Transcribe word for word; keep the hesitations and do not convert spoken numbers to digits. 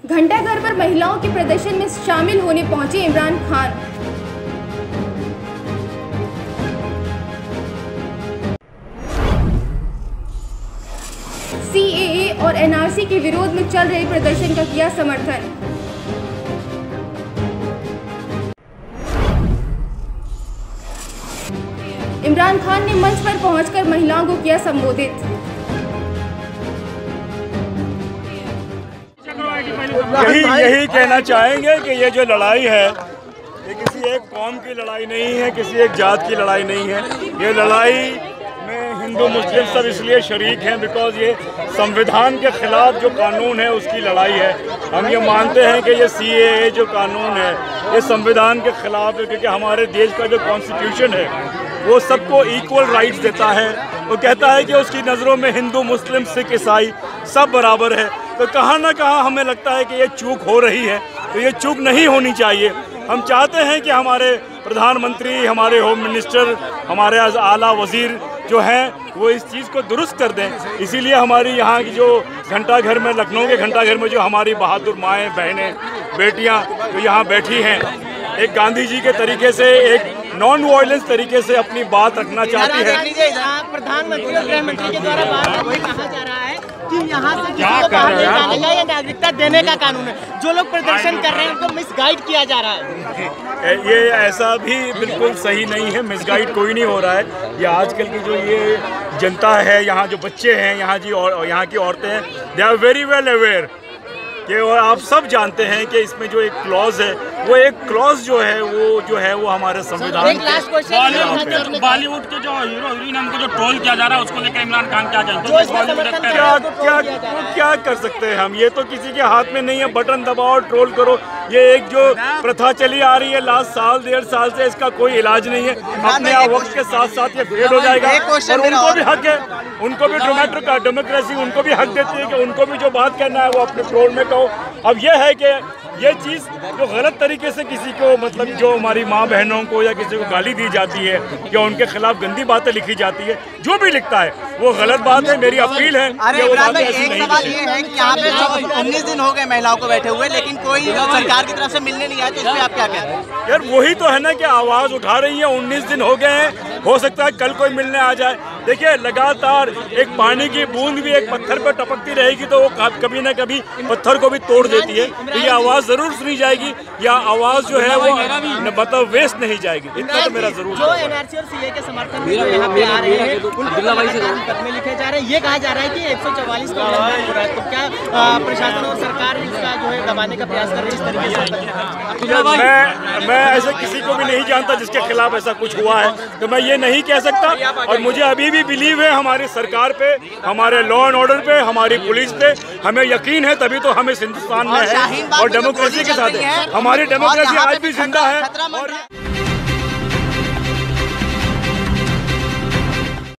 घंटाघर पर महिलाओं के प्रदर्शन में शामिल होने पहुंचे इमरान खान। सी ए ए और एन आर सी के विरोध में चल रहे प्रदर्शन का किया समर्थन। इमरान खान ने मंच पर पहुंचकर महिलाओं को किया संबोधित। यही यही कहना चाहेंगे कि ये जो लड़ाई है ये किसी एक कौम की लड़ाई नहीं है, किसी एक जात की लड़ाई नहीं है। ये लड़ाई में हिंदू मुस्लिम सब इसलिए शरीक हैं बिकॉज ये संविधान के खिलाफ जो कानून है उसकी लड़ाई है। हम ये मानते हैं कि ये सी ए ए जो कानून है ये संविधान के खिलाफ है, क्योंकि हमारे देश का जो कॉन्स्टिट्यूशन है वो सबको इक्वल राइट्स देता है। वो कहता है कि उसकी नज़रों में हिंदू मुस्लिम सिख ईसाई सब बराबर है। तो कहाँ ना कहाँ हमें लगता है कि ये चूक हो रही है, तो ये चूक नहीं होनी चाहिए। हम चाहते हैं कि हमारे प्रधानमंत्री, हमारे होम मिनिस्टर, हमारे आला वज़ीर जो हैं वो इस चीज़ को दुरुस्त कर दें। इसीलिए हमारी यहाँ की जो घंटाघर में, लखनऊ के घंटाघर में जो हमारी बहादुर माएँ, बहनें, बेटियाँ जो यहाँ बैठी हैं, एक गांधी जी के तरीके से, एक नॉन वायलेंस तरीके से अपनी बात रखना चाहती है। प्रधानमंत्री और गृह मंत्री के द्वारा बात वही कहा जा रहा है कि यहाँ से किसी को बाहर नहीं जाने का या नागरिकता देने का कानून है। जो लोग प्रदर्शन कर रहे हैं उनको मिसगाइड किया जा रहा है। ये ऐसा भी बिल्कुल सही नहीं है, मिसगाइड कोई नहीं हो रहा है। ये आजकल की जो ये जनता है, यहाँ जो बच्चे हैं, यहाँ जी और यहाँ की औरतें हैं, they are very well aware कि और आप सब जानते हैं कि इसमें जो एक क्लॉज है वो एक क्लॉज जो है वो जो है वो हमारे संविधान बॉलीवुड बॉलीवुड के जो हीरो हीरोइन हमको जो ट्रोल किया जा रहा है उसको लेकर इमरान खान क्या जानते हैं? क्या क्या क्या कर सकते हैं हम? ये तो किसी के हाथ में नहीं है, बटन दबाओ ट्रोल करो। ये एक जो प्रथा चली आ रही है लास्ट साल डेढ़ साल से, इसका कोई इलाज नहीं है। अपने वक्त के साथ साथ ये फेड हो जाएगा। और उनको भी हक है, उनको भी डेमोक्रेसी का डेमोक्रेसी उनको भी हक देती है कि उनको भी जो बात करना है वो अपने ट्रोल में कहो। अब यह है कि ये चीज़ जो गलत तरीके से किसी को, मतलब जो हमारी माँ बहनों को या किसी को गाली दी जाती है या उनके खिलाफ गंदी बातें लिखी जाती है, जो भी लिखता है वो गलत बात है। मेरी अपील है कि वो बातें ऐसी नहीं। एक सवाल ये है कि यहाँ पे उन्नीस दिन हो गए महिलाओं को बैठे हुए, लेकिन कोई सरकार की तरफ से मिलने नहीं आया, तो इस पे आप क्या कहते हैं? यार वही तो है ना कि आवाज़ उठा रही है। उन्नीस दिन हो गए हैं, हो सकता है कल कोई मिलने आ जाए। देखिए लगातार एक पानी की बूंद भी एक पत्थर पर टपकती रहेगी तो वो कभी ना कभी पत्थर को भी तोड़ देती है। तो ये आवाज़ ज़रूर सुनी जाएगी, या आवाज़ जो है वो मतलब वेस्ट नहीं जाएगी। इतना तो मेरा जरूर। जो एन आर सी और सी ए के समर्थन में जो यहाँ पे आ रहे हैं उनमें लिखे जा रहे हैं, ये कहा जा रहा है कि एक सौ चौवालीस का उल्लंघन हो रहा है। तो क्या प्रशासन और सरकार इसका जो है दबाने का प्रयास कर रही है इस तरीके से? मैं मैं ऐसे किसी को भी नहीं जानता जिसके खिलाफ ऐसा कुछ हुआ है, तो मैं ये नहीं कह सकता। और मुझे अभी भी बिलीव है हमारी सरकार पे, हमारे लॉ एंड ऑर्डर पे, हमारी पुलिस पे। हमें यकीन है, तभी तो हम इस हिंदुस्तान में है और डेमोक्रेसी के साथ है। हमारी डेमोक्रेसी आज भी जिंदा है। और